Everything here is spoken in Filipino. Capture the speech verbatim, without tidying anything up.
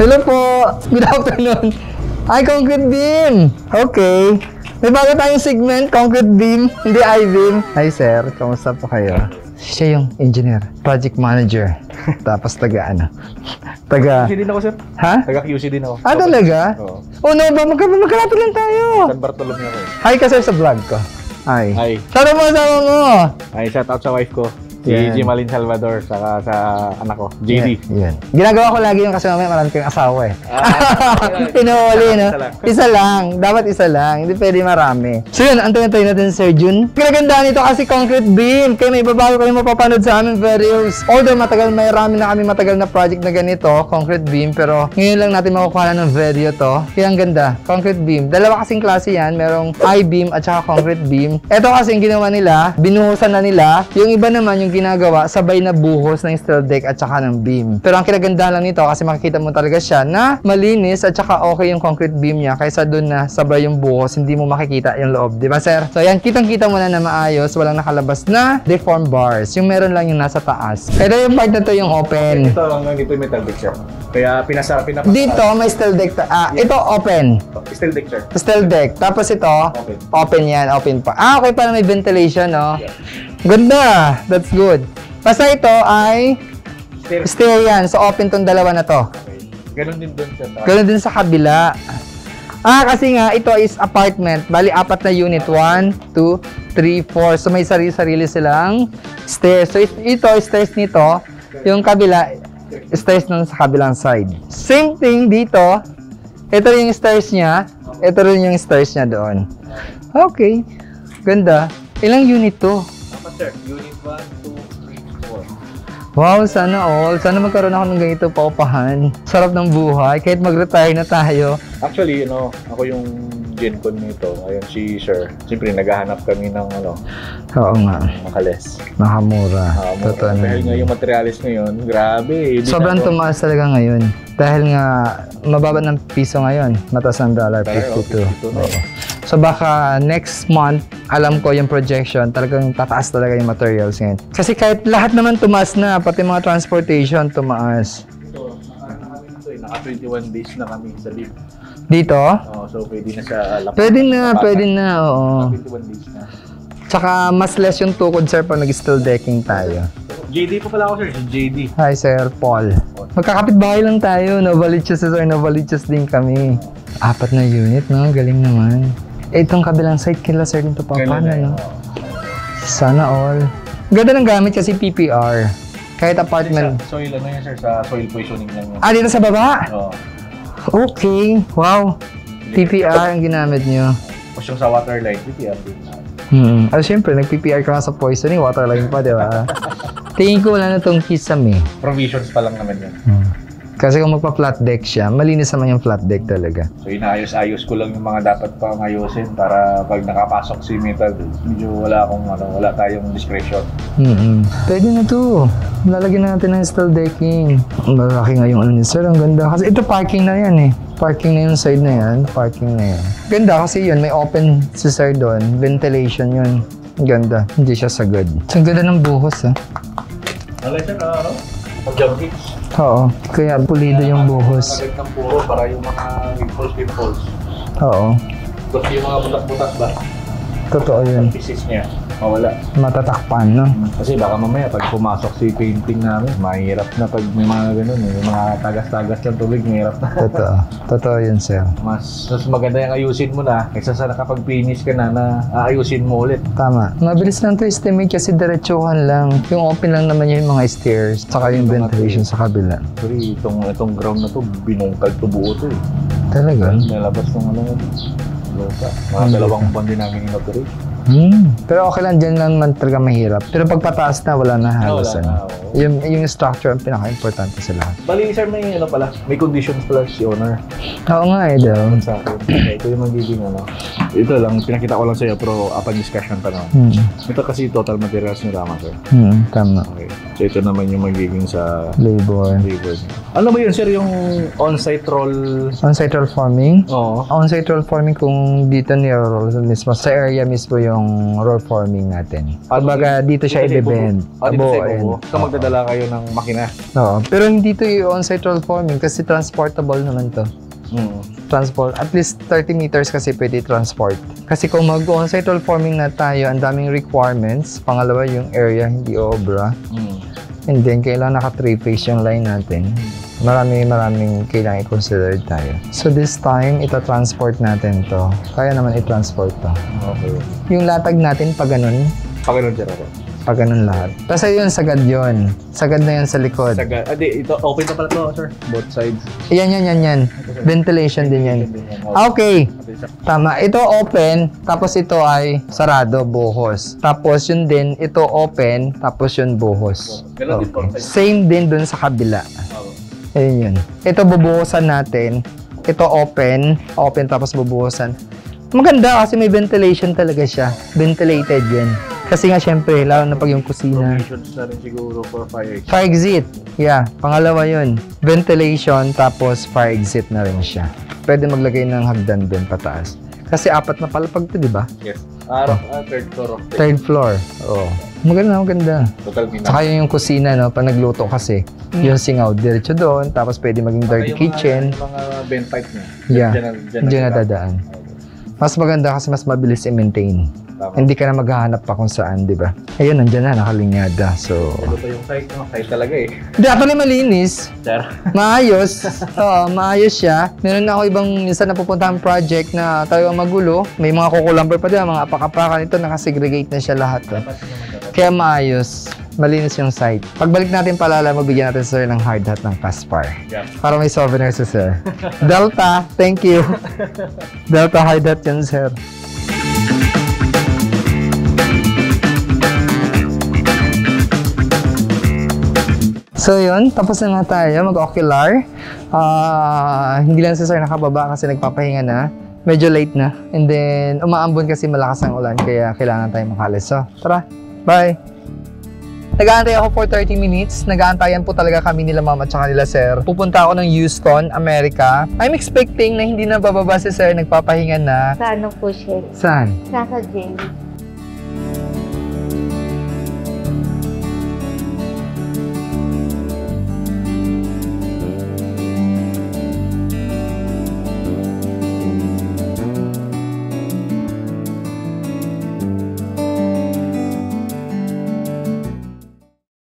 Hello po. Good afternoon. Ay, concrete beam. Okay. May bago tayong segment, concrete beam, hindi I-beam. Hi sir, kamusta po kayo? Siya yung engineer, project manager. Tapos taga ano? Taga... Q C din ako, sir. Ha? Taga Q C din ako. Ah, talaga? Oo. Oh, no ba? Magka magkalapit lang tayo. San Bartolome ako. Hi ka sir sa vlog ko. Hi. Hi. Shout out mo asawa mo. Hi, shout out sa wife ko. Si Yan. Jimalyn Salvador, saka sa anak ko, J D. Yan. Yan. Ginagawa ko lagi yung kasi mamaya marami kayong asawa eh. Ah, Inuuli, no? Isa lang. Isa lang. Dapat isa lang. Hindi pwede marami. So yun, antayin natin Sir Jun. Kinagandaan nito kasi concrete beam. Kaya may babago kayo mapapanood sa aming videos. Although matagal, may rami na kami matagal na project na ganito, concrete beam. Pero ngayon lang natin makukuha na ng video to. Kaya ang ganda, concrete beam. Dalawa kasing klase yan. Merong I-beam at saka concrete beam. Ito kasi yung ginawa nila, binuhusan na nila. Yung iba naman yung ginagawa, sabay na buhos ng steel deck at saka ng beam. Pero ang kinagandahan lang nito kasi makikita mo talaga siya na malinis at saka okay yung concrete beam niya kaysa dun na sabay yung buhos, hindi mo makikita yung loob. Diba sir? So yan, kitang-kita mo na na maayos, walang nakalabas na deform bars. Yung meron lang yung nasa taas. Ito yung part na to yung open. Ito hanggang dito yung metal deck, sir. Kaya pinasa, pinapa. Dito may steel deck. Ah, Yeah. ito open. Steel deck, sir. Steel deck. Tapos ito, Open. open yan, open pa. Ah, okay, para may ventilation, no? Yeah. Ganda. That's good. Basta ito ay Stair. stair yan. So, open tong dalawa na to. Okay. Ganun din doon, sir. Ganun din sa kabila. Ah, kasi nga, ito is apartment. Bali, apat na unit. One, two, three, four. So, may sarili-sarili silang stairs. So, ito, stairs nito. Yung kabila, stairs nun sa kabilang side. Same thing dito. Ito yung stairs niya. Ito rin yung stairs niya doon. Okay. Ganda. Ilang unit to? Apat, sir. Unit one, two, three, four. Wow, sana all. Sana magkaroon ako ng ganito paupahan. Sarap ng buhay. Kahit mag-retire na tayo. Actually, ano, ako yung Gen Con nito. Ayun, si Sir. Siyempre, naghahanap kami ng, ano, Oo nga. makales. Nakamura. Uh, Totoo na. Dahil nga yung materialis ngayon, grabe. Hindi Sobrang na- tumaas talaga ngayon. Dahil nga, mababa ng piso ngayon. Mataas ng dollar, Tayo, fifty-two. fifty-two na Oo. So baka next month, alam ko yung projection, talagang tataas talaga yung materials ngayon. Kasi kahit lahat naman tumaas na, pati mga transportation tumaas. Ito, naka, ito, eh, naka twenty-one days na kami sa leave. Dito, Oh, so pwede na sa laptop. pwede na, pwede na, oo. twenty-one days na. Tsaka mas less yung tukod, sir, pag nag-steel decking tayo. J D pa pala ako, sir. Si J D. Hi, Sir Paul. Magkakapit bahay lang tayo. Novaliches, sir. Novaliches din kami. Apat na unit, no? Galing naman. Eh, itong kabilang side, kila sir dito pa. Paano, no? Sana all. Ganda ng gamit kasi P P R. Kahit apartment. Sa soil, ano yan, sir? Sa soil poisoning lang yan. Ah, dito sa baba? Oo. Okay. Wow. P P R ang ginamit nyo. Tapos yung sa water line, P P R din. Hmm. Ah, syempre, nag-P P R ka nga sa poisoning. Waterline pa, di ba? Tingin ko wala na itong kisame. Provisions pa lang naman yan. Hmm. Kasi kung magpa-flat deck siya, malinis naman yung flat deck talaga. So inaayos-ayos ko lang yung mga dapat pang ayusin para pag nakapasok si metal, medyo wala akong ano, wala tayong discretion. Mm-hmm. Pwede na to. Lalagyan natin ng steel decking. Ang malaki nga yung ano ni sir. Ang ganda. Kasi ito parking na yan eh. Parking na yung side na yan. Parking na yan. Ganda kasi yun. May open si sir doon. Ventilation yun. Ang ganda. Hindi siya sagad. So, ang ganda ng buhos ah. Wala siya na ano? Pag-jump kicks. Oo. Kaya pulido yung buhos. Agad ng puro para yung mga pimples-pimples. Oo. Tapos yung mga butas-butas ba? Totoo yun. Pieces niya. Mawala. Matatakpan, no? Kasi baka mamaya pag pumasok si painting namin, mahirap na pag may mga ganun eh. Yung mga tagas-tagas ng tubig, mahirap na. Totoo. Totoo yun, sir. Mas, mas maganda yung ayusin mo na. Kaysa sa nakapag-finish ka na, na aayusin mo ulit. Tama. Mabilis lang to estimate kasi diretsuhan lang. Yung open lang naman yung mga stairs, saka yung ventilation sa kabila. Sorry, itong, itong ground na to, binungkag to buo to eh. Talaga? Nalabas ng ano, lupa. Mga dalawang buwan din namin in-operate. Hmm. Pero okay lang, dyan lang man talaga mahirap. Pero pag pataas na, wala na halos. wala ano. na, oo. Yung, yung structure ang pinaka-importante sa lahat. Bali, sir, may ano pala, may conditions pala si owner. Oo nga eh, daw. Sa akin. Ito yung magiging ano. Ito lang, pinakita ko lang sa'yo, pero upon discussion pa naman. Hmm. Ito kasi total materials nyo lamang, sir. Hmm, tama. Okay. So ito naman yung magiging sa Labor. labor. Ano ba yun, sir, yung on-site roll? On-site roll forming? Oo. On-site roll forming kung dito ni-roll mismo, sa area mismo yung roll forming natin. Kumbaga dito siya i-bend. Ah, dito siya Abuin. ibubuo. So magdadala kayo ng makina. Oo. Pero hindi to yung on-site roll forming kasi transportable naman to. Hmm. Transport. At least thirty meters kasi pwede transport. Kasi kung mag-on-site roll forming na tayo, ang daming requirements. Pangalawa, yung area hindi obra. Hmm. And then, kailangan naka-three-phase yung line natin. Marami, maraming kailangan i-consider tayo. So this time, ita-transport natin to. Kaya naman i-transport to. Okay. Yung latag natin, pag ganun, Pag ganun, sir, ako. pag ganun lahat. Kasi yun, sagad yun. Sagad na yun sa likod. Saga, ah, di, ito, open na pala to, sir. Both sides. Yan, yan, yan, yan. Ventilation din yan. Ah, okay. Tama. Ito open, tapos ito ay sarado, buhos. Tapos yun din, ito open, tapos yun buhos. Ganun din po. Okay. Same din dun sa kabila. Ayun yun. Ito bubuhusan natin. Ito open, open tapos bubuhusan. Maganda kasi may ventilation talaga siya. Ventilated yan. Kasi nga syempre, lalo na pag yung kusina. Provisions na rin siguro for fire exit. Fire exit. Yeah, pangalawa yun. Ventilation, tapos fire exit na rin siya. Pwede maglagay ng hagdan din pataas. Kasi apat na palapag to, di ba? Yes. Ah, ah, third floor of the Third floor. Oo. Maganda, maganda. total minimum. Saka yun yung kusina, no? Pag nagluto kasi, yung singaw, diretso doon. Tapos pwede maging dirty kitchen. Yung mga vent pipe niya. Yeah. Diyan na- diyan na Diyan na sila. dadaan. Okay. Mas maganda kasi mas mabilis i-maintain. Tama. Hindi ka na maghahanap pa kung saan, di ba? Ayun, nandiyan na, nakalinyada. So, Ito pa yung site, no? Site talaga eh. hindi, actually malinis. Sir. Maayos. Oo, maayos siya. Meron na ako ibang minsan napupuntahan project na talagang magulo. May mga kukulamber pa din, mga apakapakan ito, nakasegregate na siya lahat. Eh. Kaya maayos. Malinis yung site. Pagbalik natin palala, mabigyan natin sir ng hard hat ng Caspar. Yeah. Para may souvenir sa sir. Delta, thank you. Delta hard hat yan, sir. So yun, tapos na nga tayo mag-ocular. Ah, hindi lang si sir nakababa kasi nagpapahinga na. Medyo late na. And then, umaambon kasi malakas ang ulan kaya kailangan tayo makalis. So, tara. Bye! Nag-aantay ako for thirty minutes. Nag-aantayan po talaga kami nila mama at saka nila sir. Pupunta ako ng Houston, America. I'm expecting na hindi na bababa si sir. Nagpapahinga na. Sa ano po siya? Saan? Nasa jail.